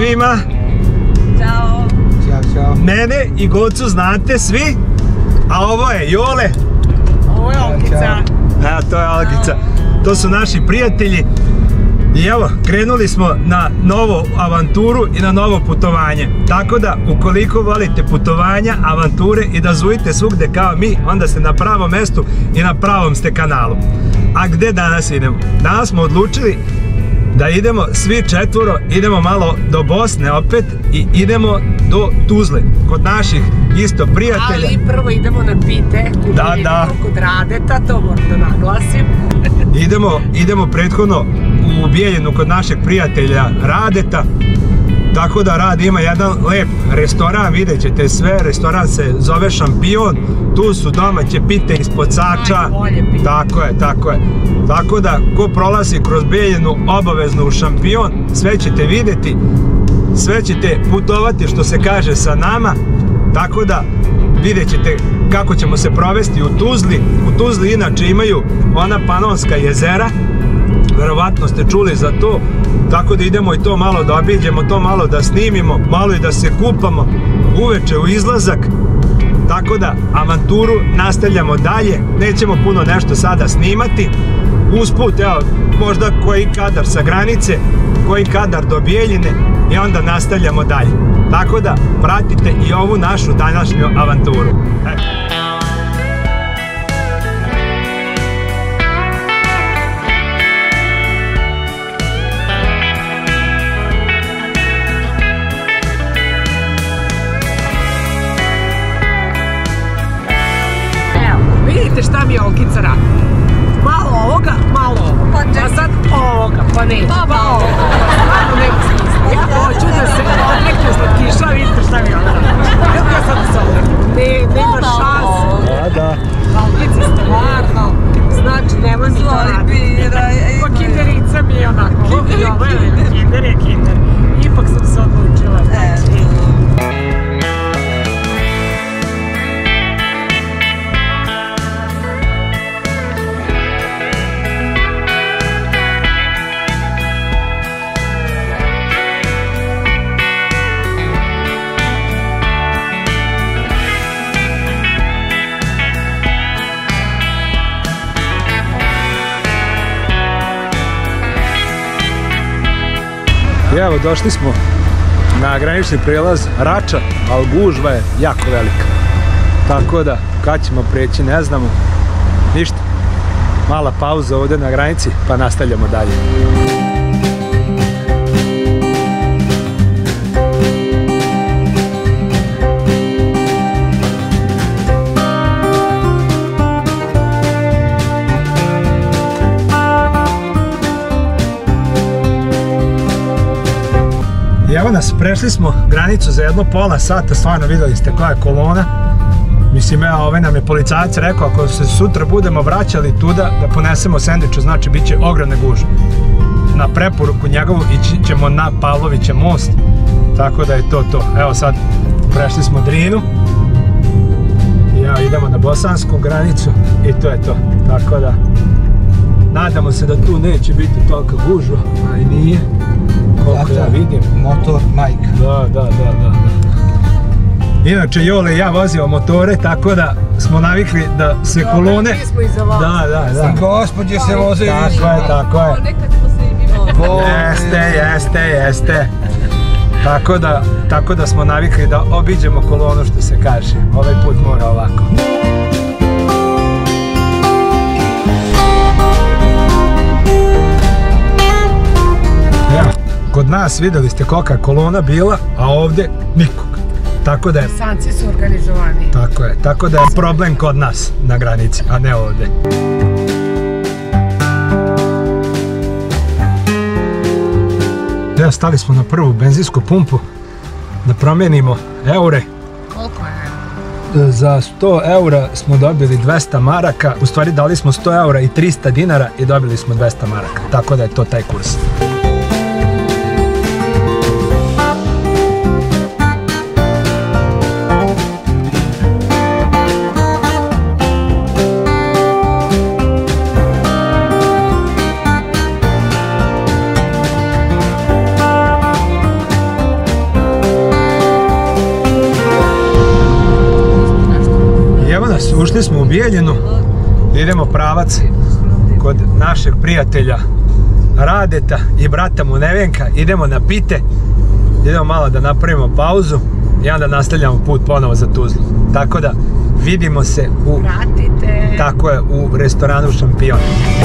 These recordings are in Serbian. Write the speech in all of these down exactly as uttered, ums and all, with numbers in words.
svima. Ćao. Ćao, čao. Mene i Gocu znate svi, a ovo je Jole. Ovo je Olgica. A, to je Olgica. To su naši prijatelji. I evo, krenuli smo na novu avanturu i na novo putovanje. Tako da, ukoliko volite putovanja, avanture i da zujite svugde kao mi, onda ste na pravom mestu i na pravom ste kanalu. A gde danas idemo? Danas smo odlučili da idemo svi četvoro, idemo malo do Bosne opet i idemo do Tuzle, kod naših isto prijatelja. Ali prvo idemo na pite, da, da. Kod Radeta, to moram da naglasim. Idemo, idemo prethodno u Bijeljinu kod našeg prijatelja Radeta. Tako da Rad ima jedan lep restoran, vidjet ćete sve, restoran se zove Šampion, tu su domaće pite ispod sača, tako je, tako je. Tako da, ko prolazi kroz Bijeljinu, obavezno u Šampion, sve ćete vidjeti, sve ćete putovati, što se kaže, sa nama, tako da vidjet ćete kako ćemo se provesti u Tuzli. U Tuzli inače imaju ona Panonska jezera, verovatno ste čuli za to, tako da idemo i to malo da obiđemo, to malo da snimimo, malo i da se kupamo uveče u izlazak, tako da avanturu nastavljamo dalje, nećemo puno nešto sada snimati, usput, evo, možda koji kadar sa granice, koji kadar do Bijeljine i onda nastavljamo dalje, tako da pratite i ovu našu današnju avanturu. E. Vidite šta mi je Olgica radi. Malo ovoga, malo ovoga. Pa sad ovoga, pa neće. Pa ovoga. Stvarno nema smisla. Ja hoću da se odrekne slatkiša, vidite šta mi je ona radi. Kako ja sad da se odrekne? Ne, nema šanse. Da, da. Olgica stvarno. Znači, nema mi to radi. Pa kinderica mi je onako. Kinder je kinder. Ipak sam se odlučila. Znači. I evo, došli smo na granični prijelaz Rača, ali gužva je jako velika. Tako da, kad ćemo preći, ne znamo. Ništa. Mala pauza ovdje na granici, pa nastavljamo dalje. I evo nas, prešli smo granicu za jedno pola sata, stvarno vidjeli ste koja je kolona. Mislim, evo, ovaj nam je policajac rekao, ako se sutra budemo vraćali tuda, da ponesemo sendviče, znači bit će ogromne gužve. Na preporuku njegovu ići ćemo na Pavlovića most, tako da je to to. Evo sad, prešli smo Drinu. I evo, idemo na bosansku granicu i to je to. Tako da, nadamo se da tu neće biti tolika gužva, a i nije. Koliko ja vidim. Motor Mike. Da, da, da, da. Inače, Jole i ja vozimo motore, tako da smo navikli da se kolone... Da, da, da. Gospodje se voze. Tako je, tako je. Jeste, jeste, jeste. Tako da, tako da smo navikli da obiđemo kolonu, što se kaže. Ovaj put mora ovako. Kod nas vidjeli ste kolika je kolona bila, a ovdje nikog. Tako da je... Bosanci su organizovani. Tako je, tako da je problem kod nas na granici, a ne ovdje. Evo, stali smo na prvu benzinsku pumpu da promijenimo eure. Koliko je? Za sto eura smo dobili dvesta maraka, u stvari dali smo sto eura i trista dinara i dobili smo dvesta maraka, tako da je to taj kurs. nas, ušli smo u Bijeljinu, idemo pravac kod našeg prijatelja Radeta i brata mu Nevenka, idemo na pite, idemo malo da napravimo pauzu i onda nastavljamo put ponovo za Tuzlu. Tako da vidimo se u, Pratite. Tako je, u restoranu Šampion.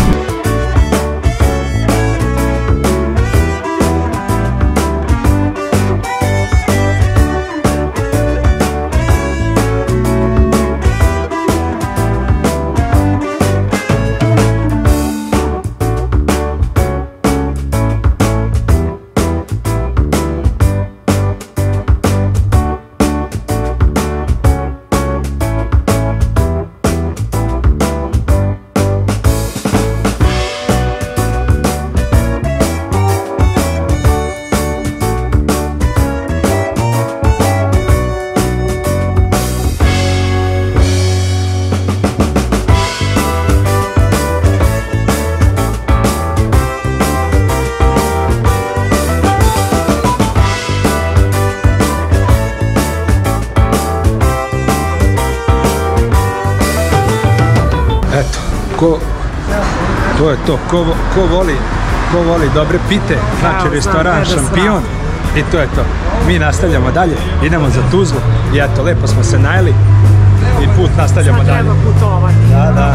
Eto, ko, to je to, ko, ko, voli, ko voli dobre pite, znači restoran Šampion i to je to. Mi nastavljamo dalje, idemo za Tuzlu i eto, lepo smo se najeli i put nastavljamo dalje. Sad treba putovati. Da, da.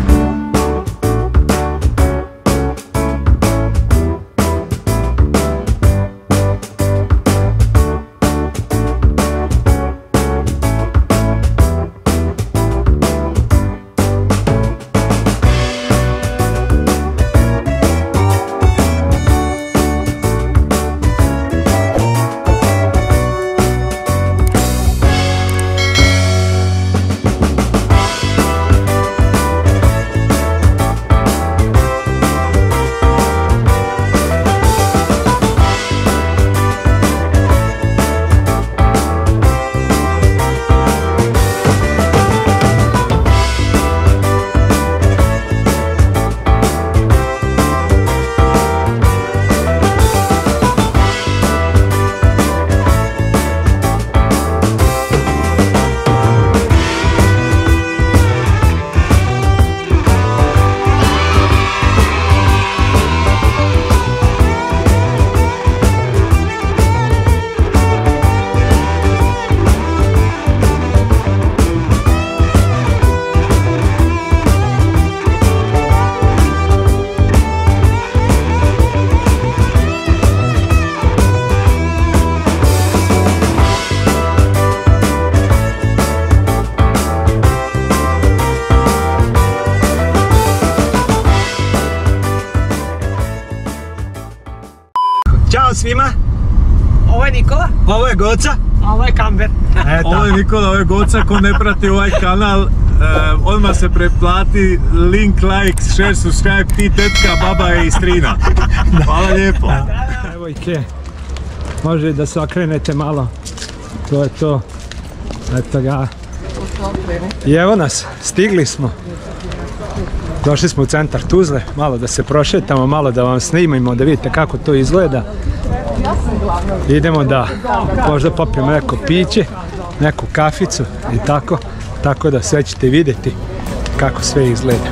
Ćao svima, Ovo je Nikola, ovo je Goca. a ovo je Kamber. Eto. Ovo je Nikola, ovo je Goca, ko ne prati ovaj kanal, uh, odmah se preplati, link, like, share, subscribe, ti tetka, baba je i strina. Hvala lijepo. Evo i ke, može da se okrenete malo, to je to, eto ga. I evo nas, stigli smo. Došli smo u centar Tuzle, malo da se prošetamo, malo da vam snimimo, da vidite kako to izgleda. Idemo da možda popijemo neko piće, neku kaficu i tako, tako da sve ćete vidjeti kako sve izgleda.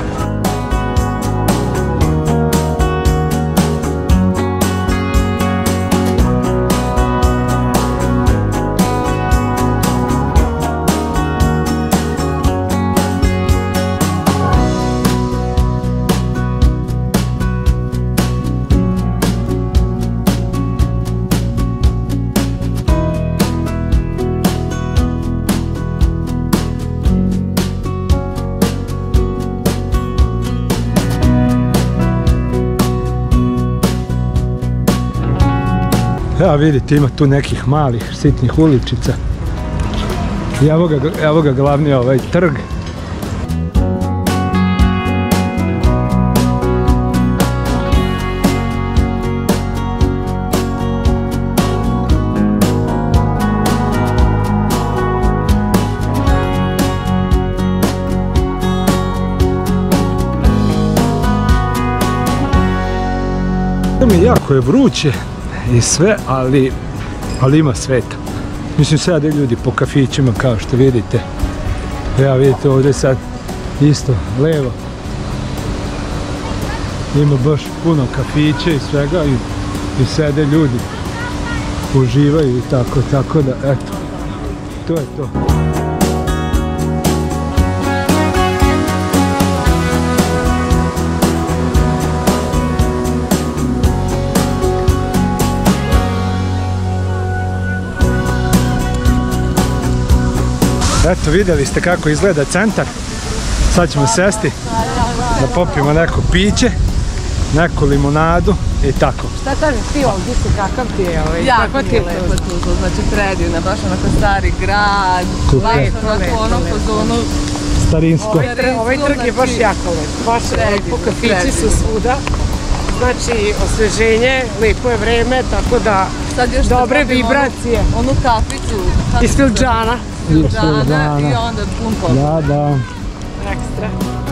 Evo vidite, ima tu nekih malih, sitnih uličica. I evo ga, evo ga glavni ovaj trg. Jako je vruće i sve, ali, ali ima sveta. Mislim, sada ljudi po kafićima, kao što vidite, Evo vidite ovdje sad isto levo. Ima baš puno kafića i svega i, i sede ljudi. Uživaju i tako, tako da eto. To je to. Eto, vidjeli ste kako izgleda centar. Sad ćemo sesti da popijemo neko piće, neku limonadu i tako. Šta kažeš ti ovdje si, kakav ti je ovaj? Jako ti je lepo Tuzla, znači predivna, baš onako stari grad, baš onako ono po zonu starinsko. Ovaj trg je baš jako lep, baš lepo, kafići su svuda. Znači, osveženje, lepo je vreme, tako da dobre vibracije. Onu kaficu. Iz Filđana. Filđana i onda pun poput. Da, da. Ekstra.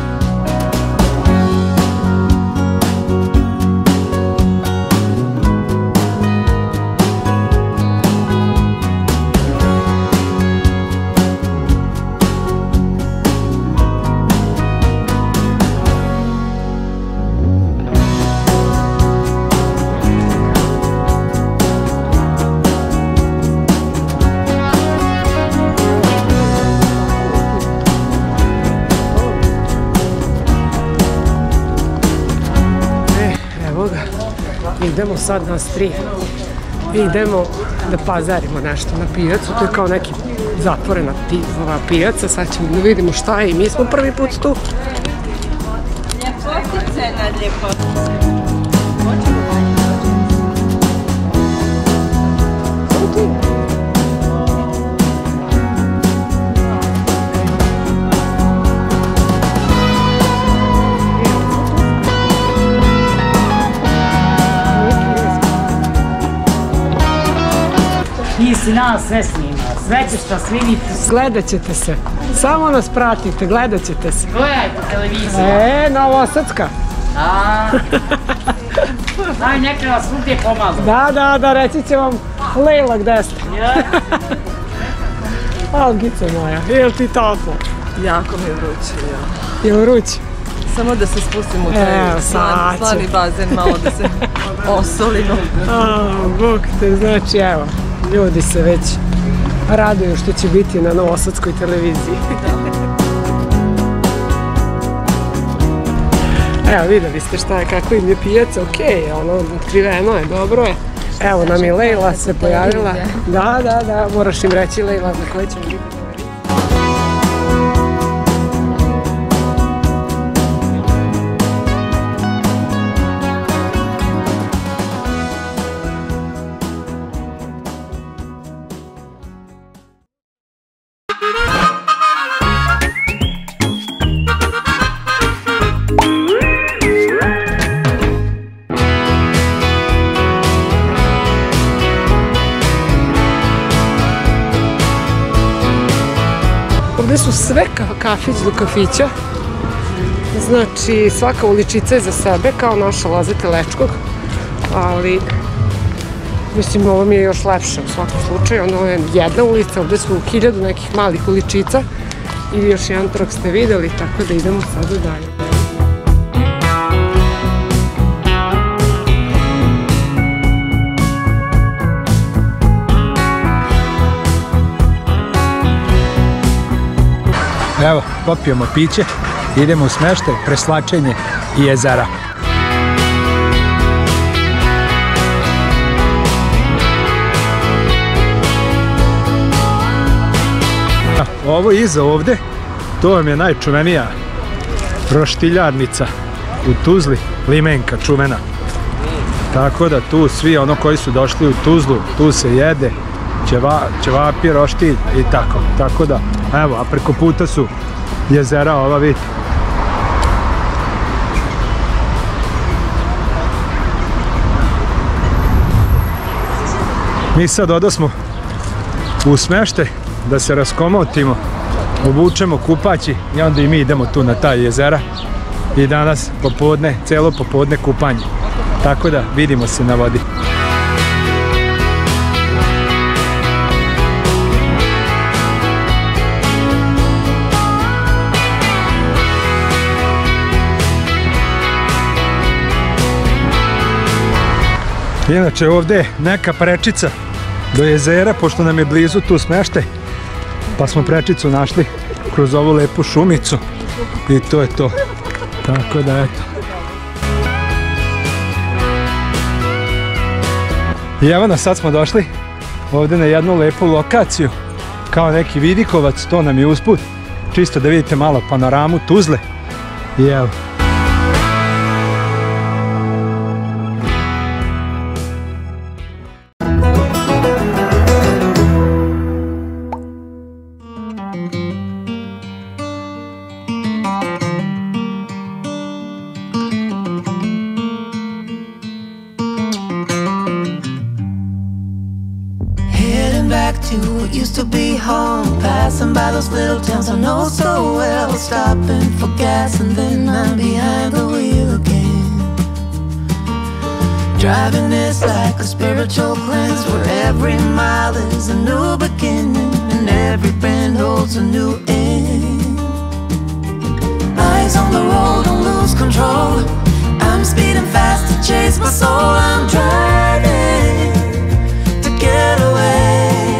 Idemo sad nas tri i idemo da pazarimo nešto na pijacu, to je kao neki zatvorena pijaca, sad ćemo da vidimo šta je i mi smo prvi put tu. Ljepotice na ljepotice. Ti si nas sve snima, sve ćeš nas vidite. Gledat ćete se, samo nas pratite, gledat ćete se. Gledaj po televiziji. E, Novosadska. Da. Daj, neka vas svugdje pomažu. Da, da, da, reći će vam Lejla gde ste. Algice moja, je li ti toplo? Jako mi je vruće, ja. Je li vruće? Samo da se spustim u taj slan, slani bazen, malo da se osolimo. A, Bog te, znači evo, ljudi se već raduju što će biti na Novosadskoj televiziji. Evo, vidjeli ste šta je, kako im je pijaca, okej, ono, otkriveno je, dobro je. Evo nam je Lejla se pojavila. Da, da, da, moraš im reći Lejla za koje ćemo biti. Ovdje su sve kafić do kafića, znači svaka uličica je za sebe, kao naša Laze Telečkog, ali mislim ovo mi je još lepše u svakom slučaju, ono je jedna ulica, ovdje su hiljadu nekih malih uličica i još jedan trg ste vidjeli, tako da idemo sada dalje. Evo, popijemo piće, idemo u smeštaj, Preslačenje i jezera. Ovo iza ovdje, to vam je najčuvenija roštiljarnica u Tuzli, Limenka čuvena. Tako da tu svi ono koji su došli u Tuzlu, tu se jede, ćeva, ćevapi, roštilj i tako. Tako da, evo, a preko puta su jezera ova, vidite. Mi sad odosmo u smeštaj da se raskomotimo, obučemo kupaći i onda i mi idemo tu na taj jezera i danas popodne, celo popodne kupanje. Tako da vidimo se na vodi. Inače ovdje je neka prečica do jezera, pošto nam je blizu tu smeštaj, pa smo prečicu našli kroz ovu lepu šumicu i to je to. Tako da eto. I evo nas, sad smo došli ovdje na jednu lepu lokaciju, kao neki vidikovac, to nam je usput, čisto da vidite malo panoramu Tuzle. I evo. Used to be home, passing by those little towns I know so well, stopping for gas and then I'm behind the wheel again. Driving this like a spiritual cleanse, where every mile is a new beginning and every bend holds a new end. Eyes on the road, don't lose control. I'm speeding fast to chase my soul. I'm driving to get away,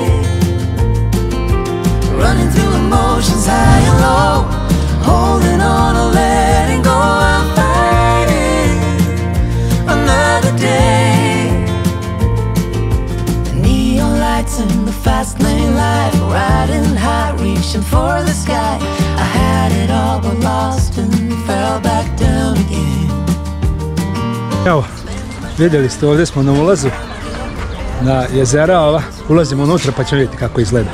running through emotions high and low, holding on or letting go. I'm fighting another day. The neon lights in the fast lane life, riding high, reaching for the sky. I had it all but lost and fell back down again. Evo, vidjeli ste, ovdje smo na ulazu na jezera ova. Ulazimo unutra pa ćemo vidjeti kako izgleda.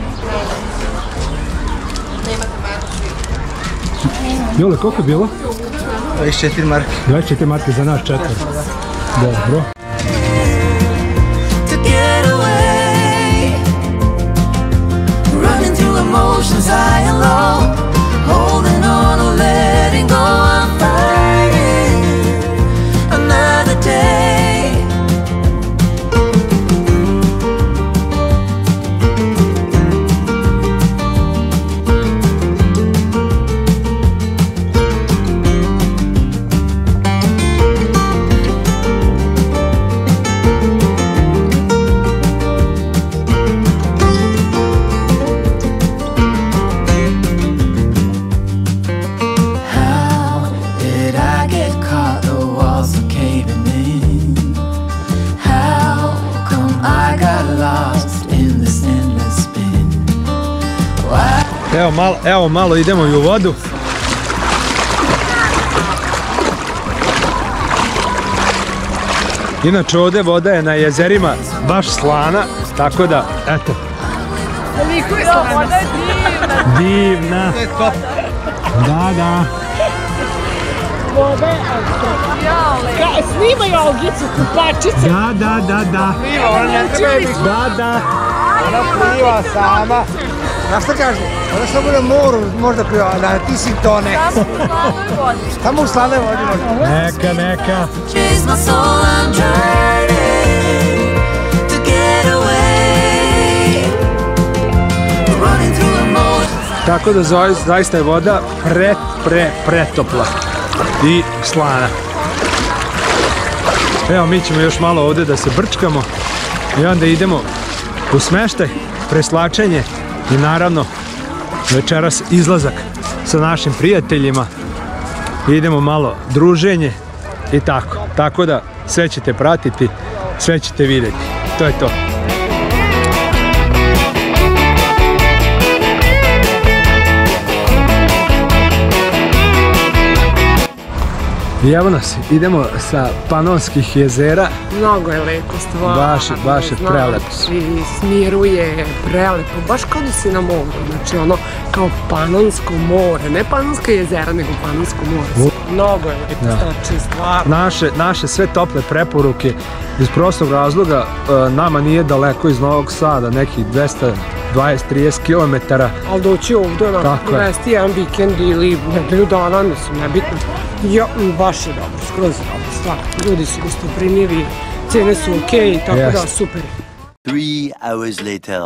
Jole, koliko je bilo? dvadeset četiri marke. dvadeset četiri marke za nas četvr. Dobro. Evo malo, evo malo idemo i u vodu. Inače ovdje voda je na jezerima baš slana, tako da, eto. Koliko je slana? Voda je divna. Divna. Da, da. Voda je jale. Snimaj Olgicu, kupačice. Da, da, da, da. Ona ne treba biti. Da, da. Ona pliva sama. Znaš šta kaže? Ona što bude moru možda pliva, da ti si to ne. Samo u slanoj vodi možda. Neka, neka. Tako da zaista je voda pre, pre, pretopla i slana. Evo mi ćemo još malo ovdje da se brčkamo i onda idemo u smeštaj, preslačenje i naravno večeras izlazak sa našim prijateljima. Idemo malo druženje i tako. Tako da sve ćete pratiti, sve ćete vidjeti. To je to. I evo nas, idemo sa Panonskih jezera. Mnogo je lepo stvarno. Baš, baš je prelepo. Znači, smiruje, prelepo, baš kao da si na moru. Znači ono, kao Panonsko more, ne Panonska jezera, nego Panonsko more. Mnogo je lepo, da. Znači, stvarno. Naše, naše sve tople preporuke iz prostog razloga, nama nije daleko iz Novog Sada, nekih dvesta dvadeset do trideset kilometara. Ali doći ovdje, onako, provesti jedan vikend ili nedelju dana, mislim, nebitno. Ja, baš je dobro, skroz je dobro, stvarno. Ljudi su gostoprimljivi, cene su okej, tako da, super. Three hours later.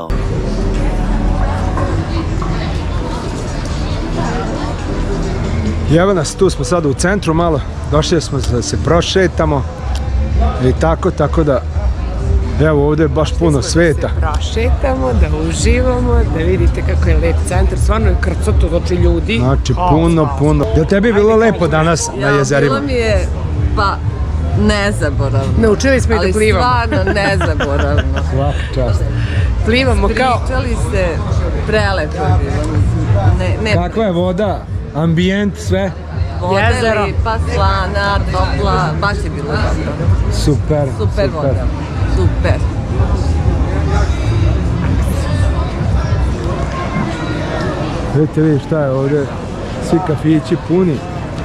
I evo nas, tu smo sada u centru malo, došli smo da se prošetamo. I tako, tako da, evo ovdje je baš puno sveta. Da se prošetamo, da uživamo, da vidite kako je lep centar, stvarno je krcoto, znači ljudi. Znači, puno, puno. Jel tebi je bilo lepo danas na jezerima? Bilo mi je, pa, nezaboravno. Naučili smo i da plivamo. Ali stvarno nezaboravno. Svaka čast. Plivamo kao... Pričali se, prelepo je bilo. Ne, ne Kakva je voda, ambijent, sve? Voda je lipa, slana, topla, baš je bilo dobro. Super, Super voda, super. Vidite vi šta je ovdje, svi kafići puni.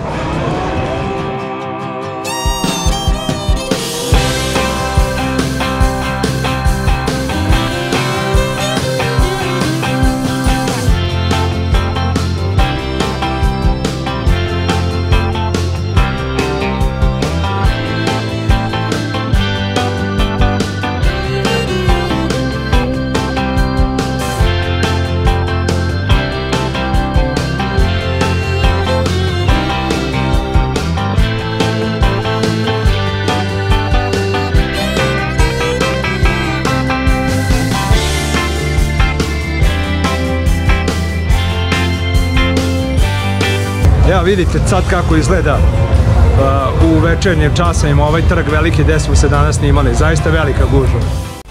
Evo vidite sad kako izgleda uh, u večernjim časovima ovaj trg veliki gdje smo se danas snimali, zaista velika gužva.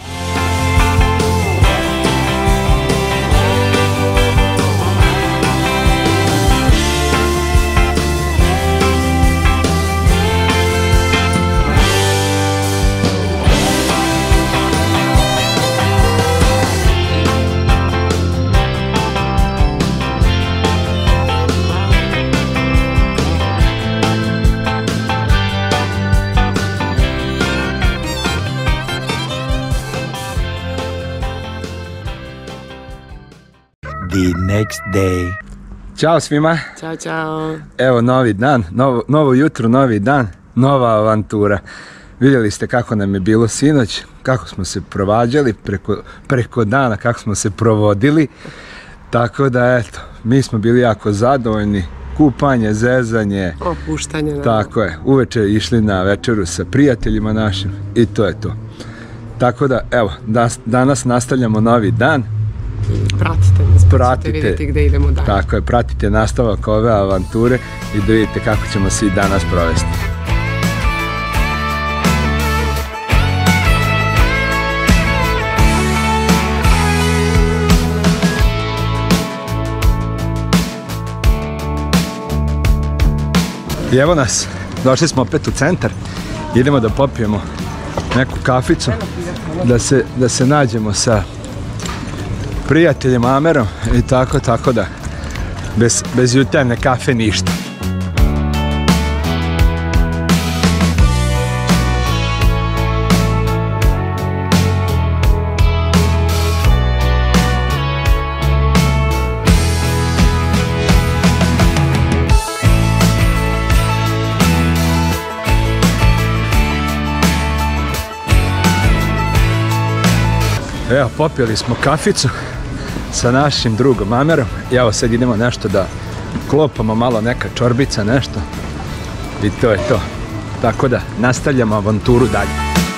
The next day. Ćao svima. Ćao, čao. Evo novi dan, novo, novo jutro, novi dan, nova avantura. Vidjeli ste kako nam je bilo sinoć, kako smo se provađali preko, preko dana, kako smo se provodili. Tako da eto, mi smo bili jako zadovoljni. Kupanje, zezanje. Opuštanje. Da. Tako je, uveče išli na večeru sa prijateljima našim i to je to. Tako da evo, da, danas nastavljamo novi dan. Pratite nas, pratite, pa ćete vidjeti gdje idemo dalje. Tako je, pratite nastavak ove avanture i da vidite kako ćemo svi danas provesti. I evo nas, došli smo opet u centar, idemo da popijemo neku kaficu, da se, da se nađemo sa prijateljem Amerom i tako, tako da bez, bez jutarnje kafe ništa. Evo, popili smo kaficu sa našim drugom Amerom i evo sad idemo nešto da klopamo malo, neka čorbica, nešto i to je to. Tako da nastavljamo avanturu dalje.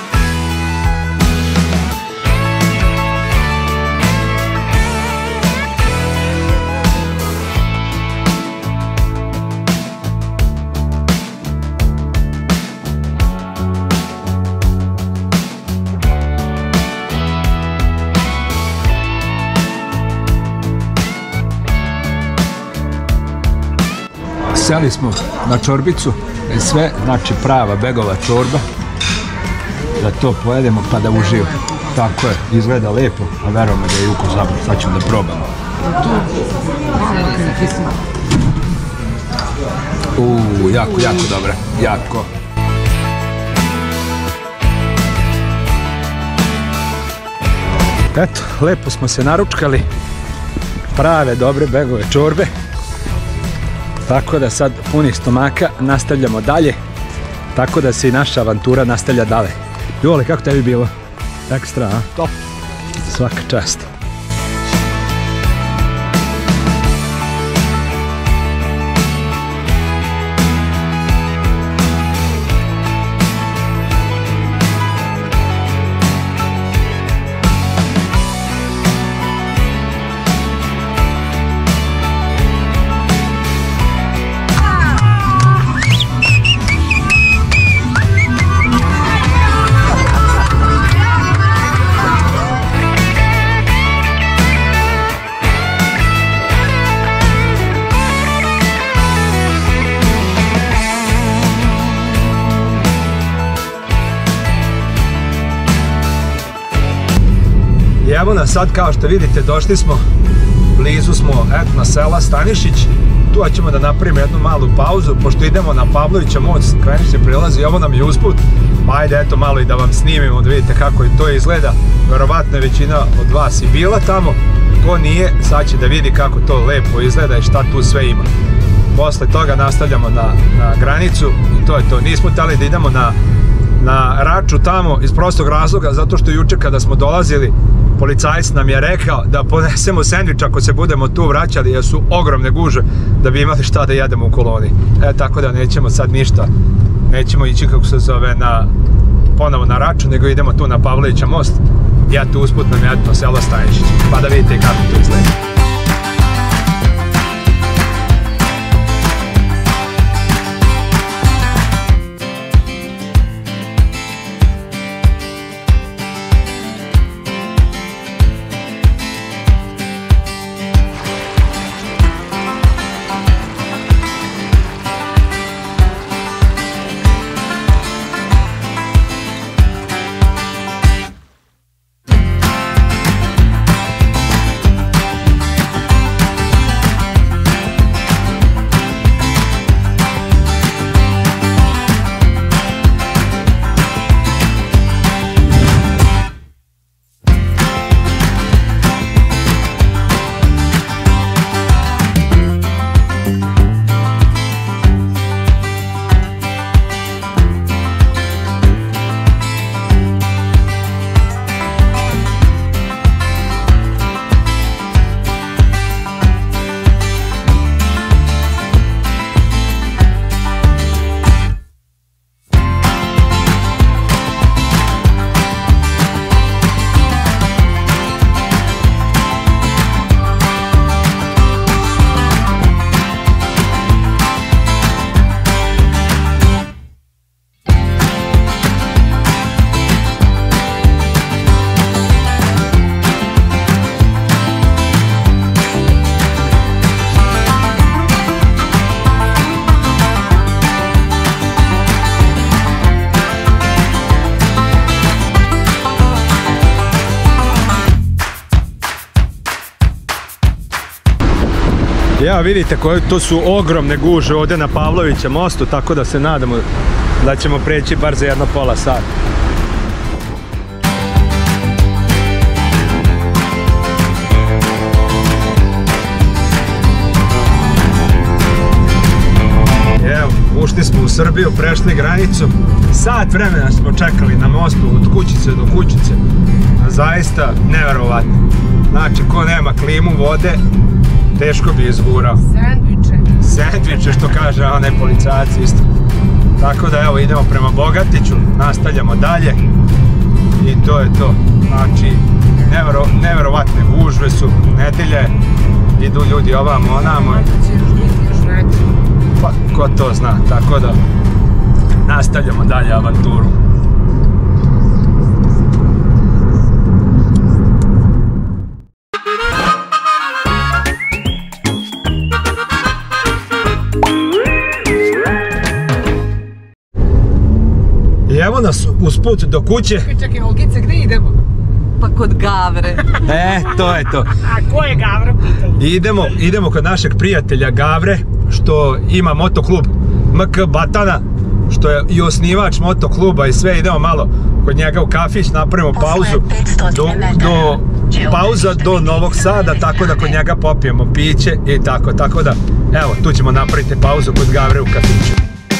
Seli smo na čorbicu, sve, znači prava begova čorba, da to pojedemo pa da uživa. Tako je, izgleda lepo, a verujemo da je ukus dobro, sad ćemo da probamo. Uuu, jako, jako dobra, jako. Eto, lepo smo se naručkali, prave dobre begove čorbe. Tako da sad punih stomaka nastavljamo dalje, tako da se i naša avantura nastavlja dalje. Jole, kako tebi bilo? Ekstra, a? Top. Svaka čast. evo nas sad, kao što vidite, došli smo, blizu smo etno sela Stanišić. Tu ćemo da napravimo jednu malu pauzu, pošto idemo na Pavlovića most, granični prelaz i ovo nam je usput. Pa ajde, eto malo i da vam snimimo, da vidite kako to izgleda. Verovatno je većina od vas i bila tamo. Ko nije, sad će da vidi kako to lepo izgleda i šta tu sve ima. Posle toga nastavljamo na, na granicu i to je to. Nismo htjeli da idemo na, na Raču tamo iz prostog razloga, zato što juče kada smo dolazili, policajac nam je rekao da ponesemo sendvič ako se budemo tu vraćali, jer su ogromne gužve da bi imali šta da jedemo u koloni. E, tako da nećemo sad ništa, nećemo ići kako se zove na, ponovo na Raču, nego idemo tu na Pavlovića most. Ja tu usput nam je etno selo Stanišić, pa da vidite kako to izgleda. Ja, vidite koje to su ogromne guže ovdje na Pavlovića mostu, tako da se nadamo da ćemo preći bar za jedno pola sata. Evo, ušli smo u Srbiju, prešli granicu. Sat vremena smo čekali na mostu od kućice do kućice. Zaista neverovatno. Znači, ko nema klimu vode, teško bi izgurao. Sendviče. Sendviče, što kaže onaj policajac isto. Tako da evo idemo prema Bogatiću, nastavljamo dalje i to je to. Znači, nevero, neverovatne gužve su, nedelje, idu ljudi ovamo, onamo. Pa, ko to zna, tako da nastavljamo dalje avanturu. Evo nas usput do kuće. Čekaj, čekaj, Olgice, gdje idemo? Pa kod Gavre. E, to je to. A ko je Gavra, pitaj? Idemo, idemo kod našeg prijatelja Gavre, što ima motoklub M K Batana, što je i osnivač motokluba i sve. Idemo malo kod njega u kafić, napravimo pauzu do, do, pauza do Novog Sada, tako da kod njega popijemo piće i tako, tako da, evo, tu ćemo napraviti pauzu kod Gavre u kafiću.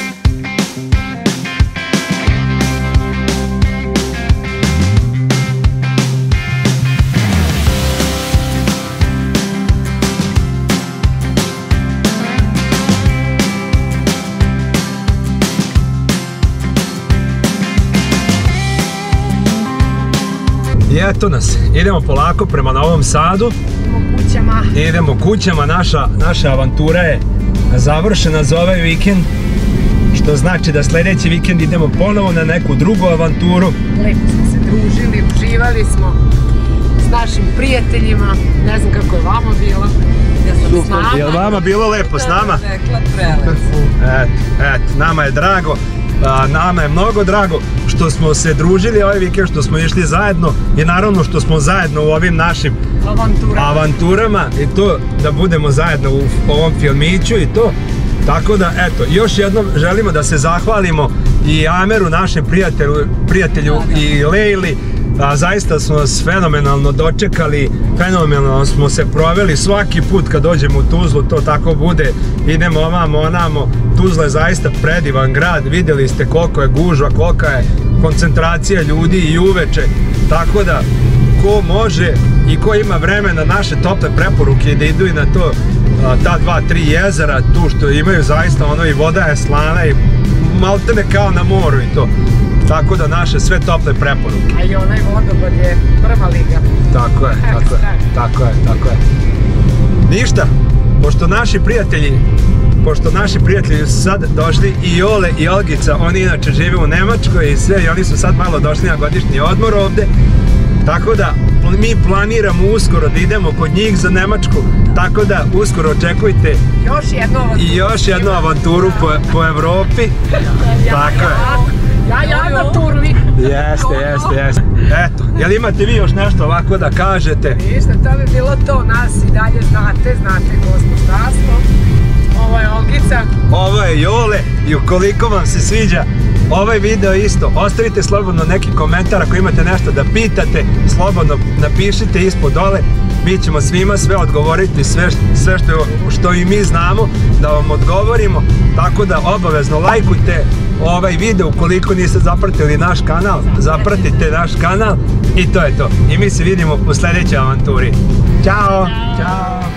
I eto nas, idemo polako prema Novom Sadu. Idemo kućama. Idemo kućama, naša, naša avantura je završena za ovaj vikend. Što znači da sljedeći vikend idemo ponovo na neku drugu avanturu. Lepo smo se družili, uživali smo s našim prijateljima. Ne znam kako je vama bilo. Ja sam s nama. Je li vama bilo lepo s nama? Rekla prelepo. Eto, eto, nama je drago. A, nama je mnogo drago što smo se družili ovaj vikend, što smo išli zajedno i naravno što smo zajedno u ovim našim Avanturama. avanturama i to da budemo zajedno u ovom filmiću i to. Tako da, eto, još jednom želimo da se zahvalimo i Ameru, našem prijatelju, prijatelju i Lejli. A, zaista smo nas fenomenalno dočekali, fenomenalno smo se proveli svaki put kad dođemo u Tuzlu, to tako bude, idemo ovamo, onamo. Tuzla je zaista predivan grad, vidjeli ste koliko je gužva, kolika je koncentracija ljudi i uveče, tako da ko može i ko ima vremena, naše tople preporuke da idu i na to, ta dva, tri jezera, tu što imaju zaista ono i voda je slana i maltene kao na moru i to. Tako da naše sve tople preporuke. A i onaj vodopad je prva liga. Tako je, tako je, tako je, tako je. Ništa, pošto naši prijatelji, pošto naši prijatelji su sad došli i Jole i Olgica, oni inače žive u Nemačkoj i sve, i oni su sad malo došli na godišnji odmor ovde. Tako da mi planiramo uskoro da idemo kod njih za Nemačku, tako da uskoro očekujte još jednu avanturu, i još jednu avanturu po, po Evropi. Tako je. Ja, ja na turli. Jeste, jeste, jeste. Eto, jel imate vi još nešto ovako da kažete? Ništa, to bi bilo to, nas i dalje znate, znate ko smo, šta smo. Ovo je Olgica. Ovo je Jole i ukoliko vam se sviđa ovaj video isto, ostavite slobodno neki komentar ako imate nešto da pitate, slobodno napišite ispod dole, mi ćemo svima sve odgovoriti, sve, sve što, što i mi znamo da vam odgovorimo, tako da obavezno lajkujte ovaj video ukoliko niste zapratili naš kanal, zapratite naš kanal i to je to. I mi se vidimo u sljedećoj avanturi. Ćao! Ćao!